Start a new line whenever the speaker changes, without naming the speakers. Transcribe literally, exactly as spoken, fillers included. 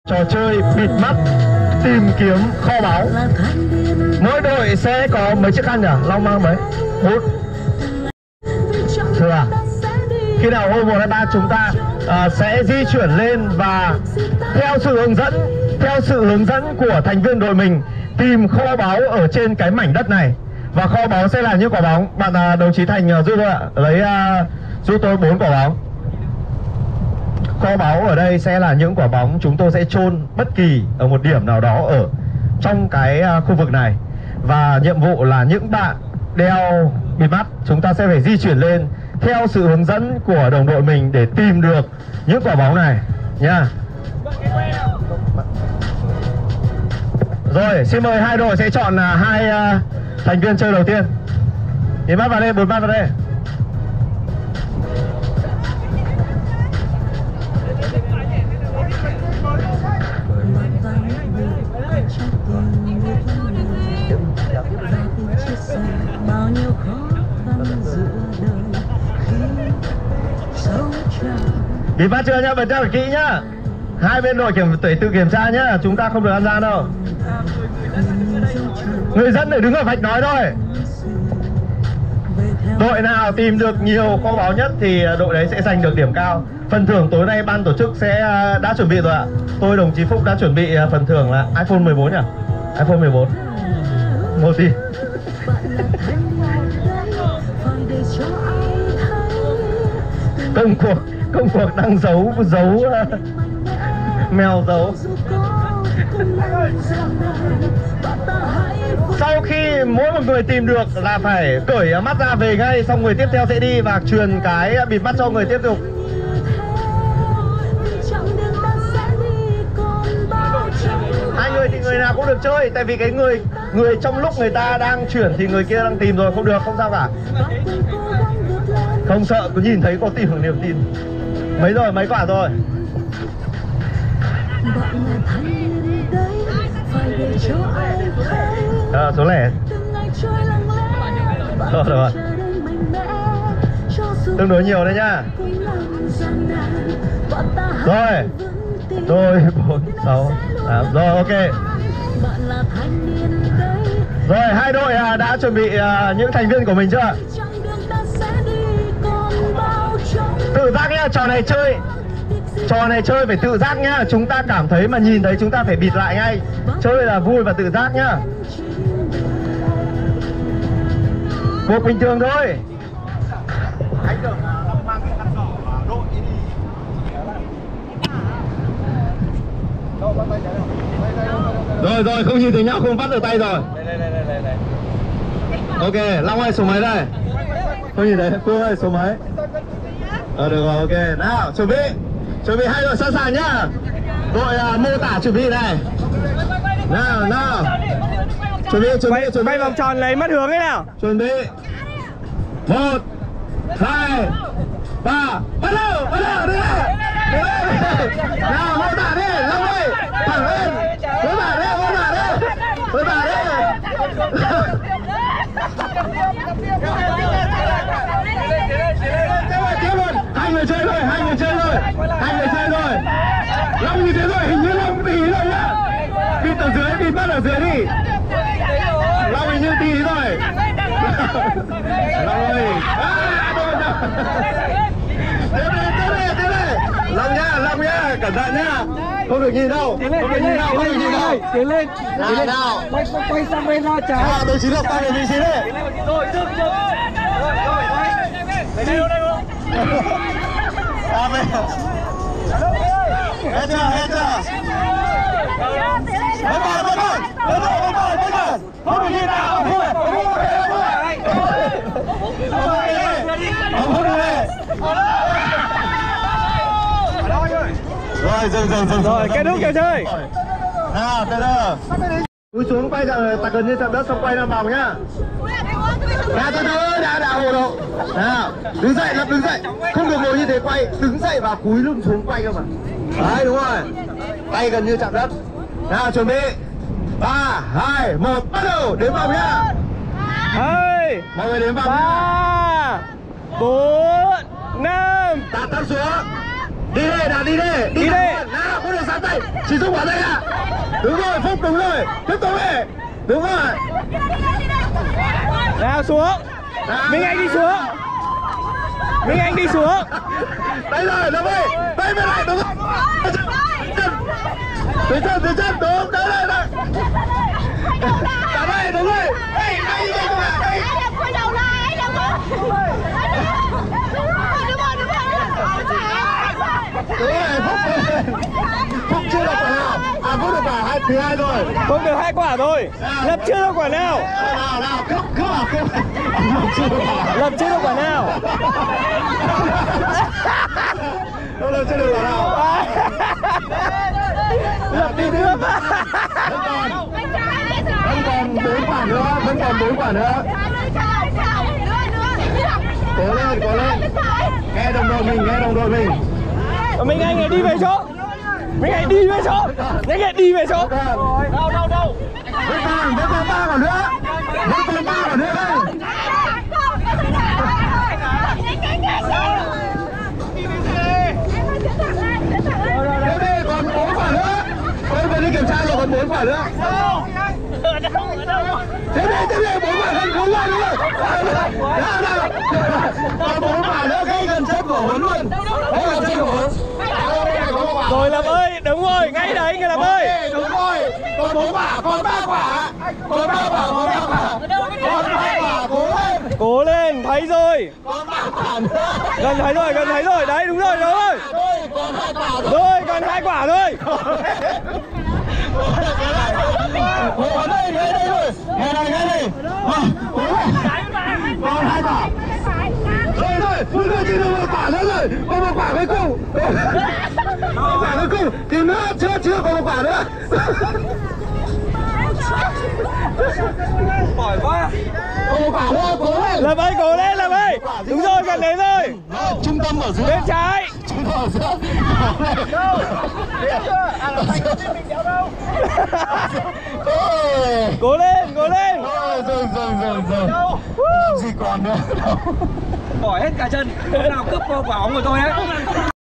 trò chơi bịt mắt tìm kiếm kho báu. Mỗi đội sẽ có mấy chiếc khăn nhỉ? Long mang mấy? Bốn. Thưa à? Khi nào hôm một hai ba chúng ta uh, sẽ di chuyển lên và theo sự hướng dẫn theo sự hướng dẫn của thành viên đội mình tìm kho báu ở trên cái mảnh đất này. Và kho báu sẽ là những quả bóng. Bạn uh, đồng chí Thành uh, giúp tôi ạ, lấy uh, giúp tôi bốn quả bóng. Kho báu ở đây sẽ là những quả bóng chúng tôi sẽ chôn bất kỳ ở một điểm nào đó ở trong cái uh, khu vực này. Và nhiệm vụ là những bạn đeo bịt mắt chúng ta sẽ phải di chuyển lên theo sự hướng dẫn của đồng đội mình để tìm được những quả bóng này nha. Rồi, xin mời hai đội sẽ chọn uh, hai uh, thành viên chơi đầu tiên. Bịt mắt vào đây, bốn mắt vào đây. Bịt mắt chưa nhá, bật ra phải kỹ nhá. Hai bên đội kiểm tự tự kiểm tra nhá, chúng ta không được ăn gian đâu. Người dân để đứng ở vạch nói thôi. Đội nào tìm được nhiều kho báu nhất thì đội đấy sẽ giành được điểm cao. Phần thưởng tối nay ban tổ chức sẽ đã chuẩn bị rồi ạ. Tôi đồng chí Phúc đã chuẩn bị phần thưởng là iPhone mười bốn nhỉ? iPhone mười bốn. Một gì? Công cuộc công cuộc đang giấu giấu uh, mèo giấu. Sau khi mỗi một người tìm được là phải cởi mắt ra về ngay, xong người tiếp theo sẽ đi và truyền cái bịt mắt cho người tiếp tục. Hai người thì người nào cũng được chơi, tại vì cái người người trong lúc người ta đang chuyển thì người kia đang tìm rồi, không được, không sao cả. Không sợ, cứ nhìn thấy có tìm được niềm tin. Mấy rồi, mấy quả rồi? À, số lẻ. Rồi, rồi. Tương đối nhiều đấy nhá. Rồi. Rồi, bốn, sáu, tám. Rồi, ok. Rồi, hai đội đã chuẩn bị những thành viên của mình chưa? Tự giác nhá, trò này chơi Trò này chơi phải tự giác nhá. Chúng ta cảm thấy mà nhìn thấy chúng ta phải bịt lại ngay. Chơi là vui và tự giác nhá. Cuộc bình thường thôi. Rồi rồi, không nhìn thấy nhau, không bắt được tay rồi. Ok, Long ơi, số mấy đây? Không nhìn thấy, Phương ơi, số mấy? Ờ được rồi, ok. Nào, chuẩn bị. Chuẩn bị, hai đội sẵn sàng nhá. Đội uh, mô tả chuẩn bị này. Nào, nào. Chuẩn bị, chuẩn bị, chuẩn bị.
Quay vòng tròn lấy mất hướng ấy nào.
Chuẩn bị. Một, hai, ba, bắt đầu, bắt đầu, đi đây. Nào, mô tả đi, Long ơi. Thẳng lên. Mô tả đi, mô tả đi. Mô tả đi. Hai người chơi rồi, hai người chơi rồi, hai người chơi rồi. Long như thế rồi, hình như Long tí rồi nhá. Bịt ở dưới, bịt bắt ở dưới đi. Long hình như tí rồi. Long ơi. À, thôi nào. Tiếp đi, tiếp đi, tiếp đi. Long nhá, Long nhá, cẩn thận nhá. Không được nhìn đâu, không được nhìn đâu, không được nhìn đâu.
Tiến lên,
tiến lên nào.
Quay, quay sang bên ra trái.
À, đồng chí Lộc quay về vị trí đi.
Rồi, dừng, dừng. Rồi, rồi. Đây đâu, đây đâu.
À, về. Hết chưa, hết chưa. Bắt đầu, bắt đầu, bắt đầu, bắt đầu, bắt đầu. Không được nhìn nào, không được. Không được đi. Rồi, dừng, dừng, dừng.
Rồi, kết thúc trò chơi.
Nào, từ từ. Cúi xuống, quay ra, tạt gần như chạm đất, xong quay năm vòng nhá. Nào, từ từ, đã, đã, hồ độ. Nào, đứng dậy, lập đứng dậy. Không được ngồi như thế, quay, đứng dậy và cúi lưng xuống quay cơ mà. Đấy, đúng rồi. Tay gần như chạm đất. Nào, chuẩn bị. Ba, hai, một, bắt đầu, đếm vòng nhá.
Hai,
mọi người đếm vòng.
ba, bốn, năm.
Tạt tắt xuống. Đi đi nào, đi đi.
Đi đi.
Nào, không được sáng tay. Chỉ dùng quả tay ạ. Đúng rồi, Phúc đúng rồi. Tiếp tục đi. Đúng rồi.
Nào xuống. Minh Anh đi xuống. Minh Anh đi xuống.
Đấy rồi, đúng rồi. Đây bên này, đúng rồi. Từ chân, từ chân, đúng. Đấy, đấy, đấy. Cả đây, đúng rồi. Đây, đây, đây, đây.
Anh làm quay đầu lại, anh làm có. Đúng rồi, đúng rồi, đúng rồi.
Đúng rồi, Phúc. Phúc chưa được quả nào. À, Phúc được quả hai, thứ hai rồi.
Không được hai quả thôi. Lập chưa được quả nào.
Nào, nào, cướp, cướp vào, cướp. Chưa được quả.
Lập chưa được quả nào.
Đâu là chưa được quả nào.
Lập đi nước.
Vẫn còn bốn quả nữa, vẫn còn bốn quả nữa. Cố lên, cố lên. Nghe đồng đội mình, nghe đồng đội mình.
Minh Anh này đi về chỗ. Minh Anh đi về chỗ. Nhanh lại đi về chỗ.
Đâu, đâu, đâu. Vẫn còn, vẫn còn ba quả nữa. Vẫn còn ba quả nữa đây. Tiếp đi, còn bốn quả nữa. Tôi vừa đi kiểm tra rồi, còn bốn quả nữa. Tiếp đi, tiếp đi, bốn quả gần bốn quả nữa. Nào, nào. Còn bốn quả nữa, gây gần chết của Huấn luôn. Gây gần chết của Huấn.
Rồi Lập ơi, đúng rồi, ngay đấy người Lập ơi.
Đúng rồi, còn bốn quả, còn ba quả. Còn ba quả, còn ba quả. Còn ba quả, cố lên.
Cố lên, thấy rồi.
Còn ba quả nữa.
Gần thấy rồi, gần thấy rồi, đấy đúng rồi, đúng rồi.
Rồi, còn hai quả nữa.
Rồi, còn hai quả thôi.
Ở đây, ngay đây rồi. Ngay đây, ngay đây. Còn hai quả. Rồi, rồi, mọi người chỉ được một quả nữa rồi. Còn một quả cuối cùng. Một quả cuối cùng. Tìm nữa, chưa, chưa, còn một quả nữa.
Mỏi quá.
Còn một quả nữa, cố lên.
Lập ơi, cố lên Lập ơi. Đúng rồi, gần đấy rồi.
Trung tâm ở dưới.
Bên trái.
Trung tâm ở giữa.
Cố lên, cố lên.
Rồi, rồi, rồi, rồi, rồi. Gì còn nữa.
Mỏi hết cả chân. Nào cướp quả bóng của tôi đấy.